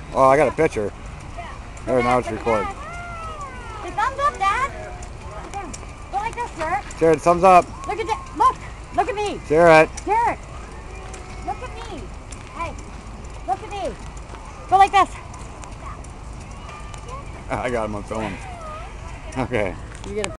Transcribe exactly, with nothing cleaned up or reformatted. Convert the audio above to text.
Oh, I got a picture. There, now it's recording. Hey, thumbs up, Dad. Go like this, Jared. Jared, thumbs up. Look at that. Look. Look at me. Jared. Jared. Look at me. Hey. Look at me. Go like this. I got him on film. Okay. You get a